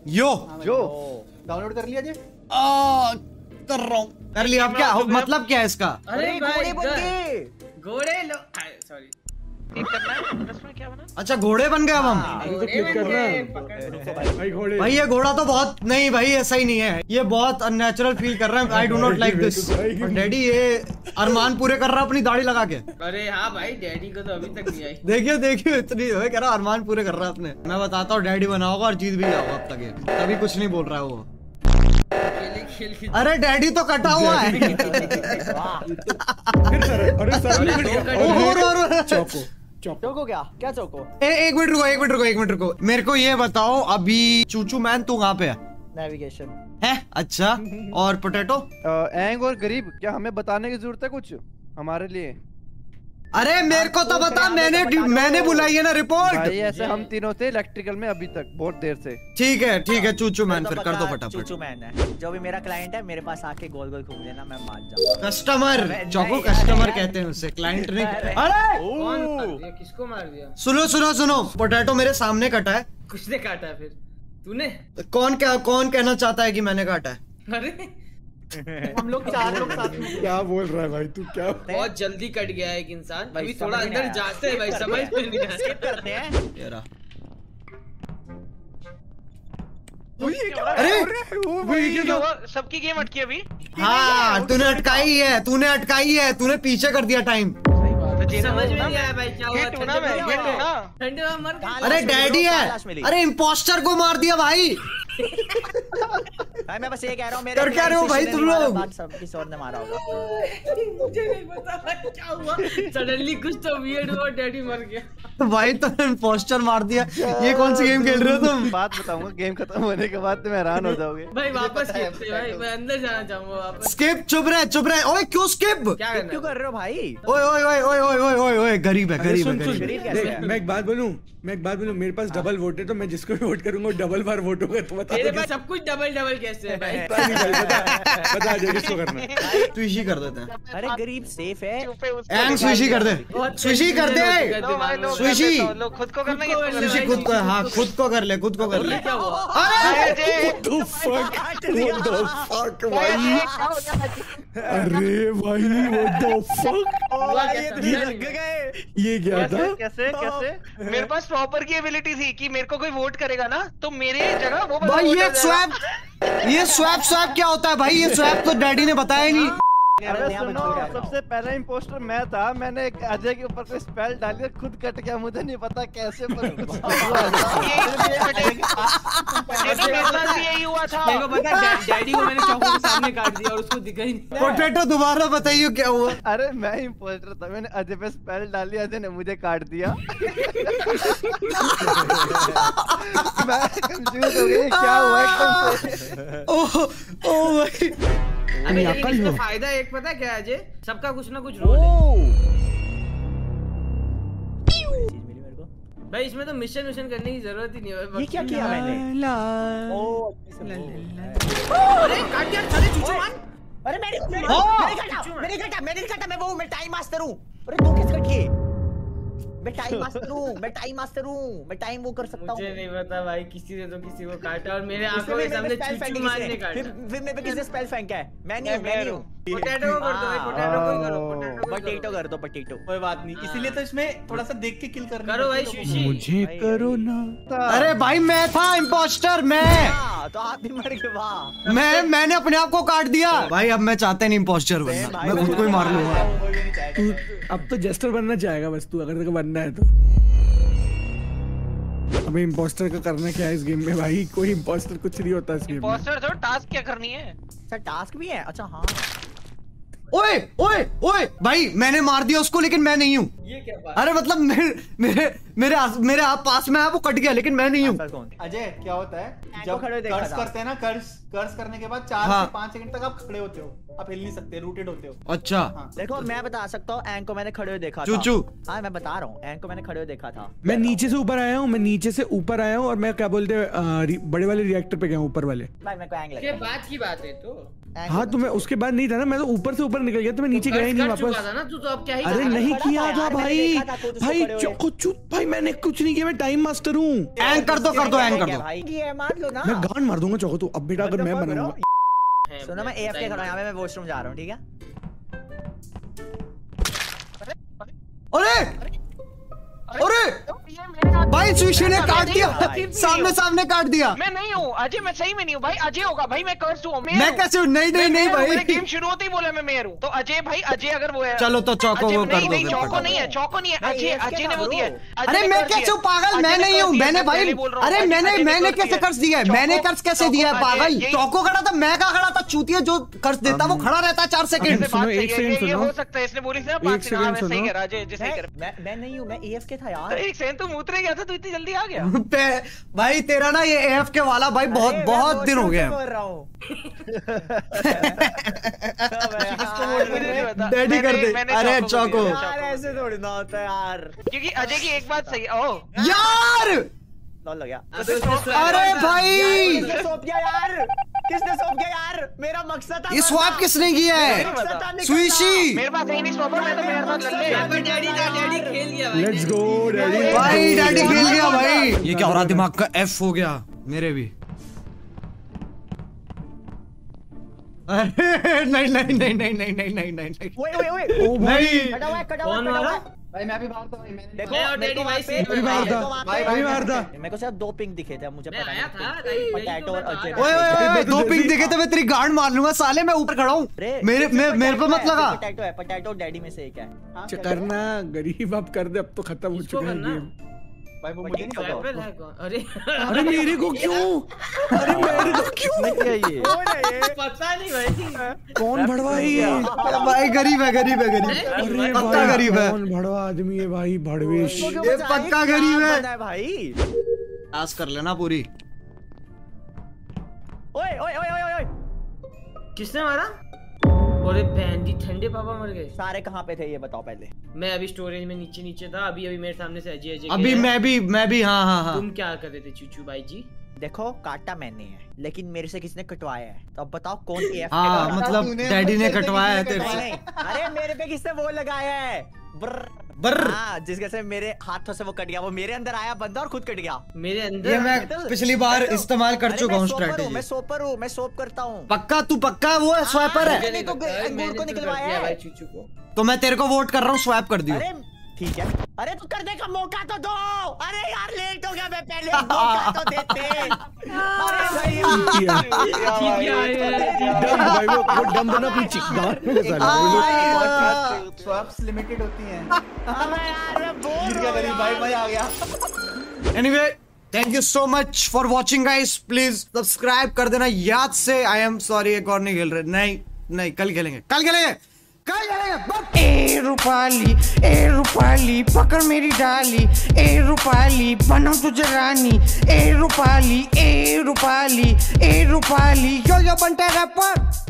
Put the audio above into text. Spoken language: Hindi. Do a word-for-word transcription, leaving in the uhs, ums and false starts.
यो जो डाउनलोड कर लिया जी? आ, कर रहा हूँ। कर लिया। अब क्या मतलब क्या है इसका? अरे घोड़े बन गए। घोड़े लो सॉरी करना है उसमें क्या बना? अच्छा घोड़े बन गए अब हम। अभी तो क्लिक करना भाई घोड़े। भाई ये घोड़ा तो बहुत नहीं भाई, ऐसा ही नहीं है, ये बहुत अननेचुरल फील कर रहा है। I do not like this. Daddy ये अरमान पूरे कर रहा है अपनी दाढ़ी लगा के। अरे हाँ भाई डैडी को तो अभी तक नहीं आई। देखिए देखिए इतनी है, कह रहा अरमान पूरे कर रहा है अपने। मैं बताता हूँ डैडी बना होगा और जीत भी जाओगा अब तक, ये तभी कुछ नहीं बोल रहा है वो। खेल खेल अरे डैडी तो कटा हुआ है। अरे सर चौको चौको क्या क्या चौको? ए, एक मिनट रुको एक मिनट रुको एक मिनट रुको मेरे को ये बताओ अभी चूचू मैन तू कहाँ पे है? नेविगेशन है अच्छा। और पोटैटो? एंग और गरीब, क्या हमें बताने की जरूरत है कुछ हमारे लिए? अरे मेरे को तो बता, मैंने मैंने बुलाई है ना रिपोर्ट। भाई ऐसे हम तीनों थे इलेक्ट्रिकल में अभी तक बहुत देर से। ठीक है ठीक है चूचू मैन फिर कर दो फटाफट। चूचू मैन है जो भी मेरा क्लाइंट है, मेरे पास आके गोल गोल घूम लेना, मैं मान जाऊंगा। कस्टमर चौको कस्टमर कहते हैं उसे, क्लाइंट नहीं। अरे कौन मार दिया? किसको मार दिया? सुनो सुनो सुनो, पोटैटो मेरे सामने कटा है। किसने काटा फिर? तूने? कौन क्या कौन कहना चाहता है कि मैंने काटा है? अरे हम लोग चार लोग साथ में। क्या बोल रहा है भाई तू? क्या बहुत जल्दी कट गया एक इंसान। भाई अभी थोड़ा समझ में अंदर आया। जाते हैं भाई, समझ में नहीं आया। स्किप करते हैं। तेरा अरे सबकी गेम अटकी अभी। हाँ तूने अटकाई है, तूने अटकाई है, तूने पीछे कर दिया टाइम। समझ में नहीं आया भाई क्या हुआ? ठंडे में मर गया। अरे डैडी है, अरे इम्पोस्टर को मार दिया भाई। भाई मैं बस ये कह रहा हूँ, मेरे कर क्या रहे हो भाई तुम लोग? सब किसी और ने मारा होगा। मुझे नहीं पता भाई क्या हुआ, सडनली कुछ तो वियर्ड हुआ, डैडी मर गया। भाई तो इम्पोस्टर मार दिया। ये कौन सी गेम खेल रहे हो तुम? बात बताऊंगा, गेम खत्म होने के बाद तुम हैरान हो जाओगे। भाई वापस skip से भाई, मैं अंदर जाना चाहूंगा वापस। स्किप, चुप रहे चुप रहे। ओए क्यों स्किप? क्या करना क्यों कर रहे हो भाई? ओए ओए ओए ओए ओए ओए ओए ओए गरीब है गरीब है सुन सुन गरीब है। देख, मैं एक बात बोलूं मैं एक बात बोलूं मेरे पास डबल वोट है, तो मैं जिसको भी वोट करूंगा डबल बार वोट होगा। तो बता मेरे पास सब कुछ डबल डबल कैसे है भाई? बता दे किसको करना है। स्विशी कर देते हैं। अरे गरीब सेफ है। एंग स्विशी कर दे, स्विशी कर दे, स्विशी खुद को करना स्विशी खुद को। हाँ खुद को कर ले, खुद को कर ले। क्या हुआ? अरे What the fuck? What the fuck भाई? अरे भाई what the fuck? ये क्या था? कैसे कैसे? मेरे पास प्रॉपर की एबिलिटी थी कि मेरे को कोई वोट करेगा ना तो मेरे जगह वो भाई ये स्वैप, ये स्वैप स्वैप क्या होता है भाई? ये स्वैप तो डैडी ने बताया ही नहीं। अरे सुनो, सबसे पहला इम्पोस्टर मैं था। मैंने एक अजय के ऊपर कोई स्पेल डाली, खुद कट गया, मुझे नहीं पता कैसे पर यही हुआ था। मेरे को पता है, डैडी को मैंने चौकों के सामने काट दिया और उसको दिखा ही नहीं। पोटैटो दोबारा बताइए क्या हुआ? अरे मैं इम्पोस्टर था, मैंने अजय पे स्पेल डाली, अजय ने मुझे काट दिया। मैं कंफ्यूज हो गई क्या हुआ एकदम से। ओह ओह भाई अबे लेकिन इसका फायदा एक पता क्या है अजय, सबका कुछ ना कुछ रोल है भाई। इसमें तो मिशन मिशन करने की जरूरत ही नहीं है। ये क्या किया मैंने? अरे काट दिया साले चुचुमान। अरे मैंने मैंने काटा मैंने काटा मैंने काटा मैं वो मैं टाइम मास्टर हूँ। अरे तू किस कट किए? मैं टाइम मास्टर हूँ, मैं टाइम मास्टर हूँ, मैं टाइम वो कर सकता हूँ। मुझे नहीं पता भाई, किसी ने तो किसी को काटा और मेरे आंखों के सामने चुचुमान ने काटा। फिर मेरे पे किसने स्पेल फेंका है? मैं नहीं हूँ, मैं नहीं हूँ। पोटैटो को कर दो भाई, पोटैटो को करो, पोटैटो पोटैटो कर दो, पोटैटो। कोई बात नहीं, इसीलिए तो इसमें थोड़ा सा देख के किल करना करो भाई। शीशी मुझे करो ना। अरे भाई मैं था इम्पोस्टर, मैं तो आप भी मर गए। वाह, मैं मैंने अपने आप को काट दिया भाई। अब मैं चाहता नहीं इम्पोस्टर बनना, मैं खुद को ही मार लूंगा। अब तो जेस्टर बनना चाहेगा बस तू, अगर तेरे को बनना है तो। अबे इम्पोस्टर का करना क्या है इस गेम में भाई? कोई इम्पोस्टर कुछ नहीं होता इस गेम में। इम्पोस्टर तो टास्क क्या करनी है? सर टास्क भी है? अच्छा हाँ। ओए ओए ओए भाई मैंने मार दिया उसको, लेकिन मैं नहीं हूँ। ये क्या बात? अरे मतलब मेरे मेरे मेरे मेरे आप पास में है, वो कट गया, लेकिन मैं नहीं हूँ। अजय क्या होता है जब कर्स करते हैं ना, कर्स कर्स करने के बाद चार हाँ। से पाँच सेकंड तक आप खड़े होते हो, आप हिल नहीं सकते, रूटेड होते हो। अच्छा हाँ। देखो मैं बता सकता हूँ, एंग को मैंने खड़े हुए देखा था। चूचू हाँ मैं बता रहा हूँ, एंग को मैंने खड़े हुए देखा था। मैं नीचे से ऊपर आया हूँ, मैं नीचे से ऊपर आया हूँ और मैं क्या बोलते हैं बड़े वाले रिएक्टर पे गया, ऊपर वाले। भाई मेरे को एंग ये लगा। बात की बात है तो। हाँ तो मैं उसके बाद नहीं था ना, मैं तो ऊपर से ऊपर निकल गया, तो मैं नीचे गया ही नहीं वापस। था ना तू तो अब क्या ही अरे नहीं किया था भाई, भाई चौको चूत भाई मैंने कुछ नहीं किया, मैं टाइम मास्टर हूँ। एंग कर दो, कर दो, एंग कर दो भाई ये मार लो ना। मैं गांड मार दूंगा चौको तू। अब बेटा अगर मैं बनाऊंगा। सुनो मैं एएफके खड़ा हूं, यहाँ पे मैं वॉशरूम जा रहा हूँ, ठीक है? अरे अरे भाई सुशी ने काट दिया, सामने सामने काट दिया। मैं नहीं हूँ अजय, मैं सही में नहीं हूँ भाई। अजय होगा भाई, मैं कर्स हूँ। मैं कैसे हूँ? नहीं नहीं नहीं भाई, गेम शुरू होते ही बोला मैं मेयर हूँ। तो अजय भाई, अजय अगर वो है, चलो तो चौको वो कर दो। नहीं चौको नहीं है, चौको नहीं है, अजय अजय ने वो दिया। अरे मैं कैसे हूँ पागल? मैं नहीं हूँ, मैंने भाई, अरे मैंने मैंने कैसे कर्ज दिया है? मैंने कर्ज कैसे दिया है पागल? चौको खड़ा था, मैं कहाँ खड़ा था? चूतिया जो कर्ज देता वो खड़ा रहता है चार सेकंड। ये हो सकता है, इसने बोली थी ना पांच सेकंड। सही कह रहा अजय, सही कह रहा। मैं नहीं हूँ, मैं एएफके था यार। एक सेकंड तुम उतरे गया था, तू इतनी जल्दी आ गया भाई। तेरा ना ये एएफ के वाला भाई बहुत बहुत दिन हो गए। डैडी कर दे। अरे चौको ऐसे थोड़ी ना होता है यार, क्योंकि अजय की एक बात सही है। ओ यार लॉल लग गया। अरे भाई किसने सौंप गया यार? किसने सौंप गया यार? मेरा मकसद था। ये स्वैप किसने किया है? स्वीशी मेरे पास है नहीं स्वैप, मैं तो मेरे साथ लल्ले। डैडी डैडी खेल गया भाई। Let's go daddy. भाई डैडी खेल गया भाई। ये क्या हो रहा? दिमाग का एफ हो गया मेरे भी। नहीं नहीं नहीं नहीं नहीं नहीं नहीं नहीं। ओए ओए ओए नहीं कटा हुआ है, कटा हुआ है, कौन कटा हुआ मारा? है। भाई मैं भी बाहर था भाई, मैंने देखो मैं और मेरे को डैडी वहाँ भाई पे- से- मार दा, वहाँ पे- भाई, भाई मार दा। मेरे को सिर्फ दो पिंक दिखे थे, मुझे मैं पता आया नहीं। था, नहीं, पोटैटो और अजय। ओए ओए ओए, दो पिंक दिखे तो मैं तेरी गांड मार लूंगा साले। मैं ऊपर खड़ा हूँ, मेरे मेरे मेरे पे मत लगा। पोटैटो है, पोटैटो डैडी में से एक है। करना गरीब अब कर दे, अब तो खत्म हो चुका है करना? गेम। भाई वो मुझे नहीं पता। स्वैपर है कौन? अरे अरे मेरे को क्यों? अरे मेरे को क्यों? पता नहीं भाई। कौन भड़वा है ये? भाई गरीब है, गरीब है, गरीब। अरे पक्का भाई, गरीब है। कौन भड़वा आदमी है भाई? भड़वेश। ये पक्का गरीब है भाई। आस कर लेना पूरी। ओए ओए ओए ओए ओए, किसने मारा? अरे बहन जी, ठंडे पापा मर गए। सारे कहाँ पे थे ये बताओ पहले। मैं अभी स्टोरेज में नीचे नीचे था। अभी अभी मेरे सामने से अजय अजय अभी गया। मैं भी मैं भी हाँ हाँ हाँ। तुम क्या कर रहे थे चूचू भाई जी? देखो काटा मैंने है, लेकिन मेरे से किसने कटवाया है? तो अब बताओ कौन एएफ हाँ मतलब डैडी ने कटवाया है तेरे नहीं से। नहीं, अरे मेरे पे किसने वो लगाया है? ब्र ब्र। हाँ, जिसके से मेरे हाथों से वो कट गया, वो मेरे अंदर आया बंदा और खुद कट गया। मेरे अंदर ये मैं पिछली बार इस्तेमाल कर चुका हूँ मैं स्ट्रेटेजी। सोपर हूँ, मैं सोप करता हूँ। पक्का तू पक्का वो है स्वैपर है? मैंने तो अंगूर को निकलवाया है। चूचू को। तो मैं तेरे को वोट कर रहा हूँ, स्वैप कर दियो। अरे ठीक है, अरे तू करने का मौका तो दो। अरे यार लेट हो गया, मैं पहले मौका तो देते। अरे भाई डम भाई, वो वो डम बना अपनी चिकदार में साले। स्वैप्स लिमिटेड होती हैं। अबे यार मैं बोल गिर गया गरीब भाई, मजा आ गया। Anyway thank you so much for watching guys. Please subscribe कर देना याद से। आई एम सॉरी एक और नहीं खेल रहे। नहीं नहीं कल खेलेंगे, कल खेलेंगे, कल खेलेंगे। ए रूपाली, ए रूपाली पकड़ मेरी डाली, ए रूपाली बना तुझे रानी, ए रूपाली, ए रूपाली, ए रूपाली यो यो बनता रैपर।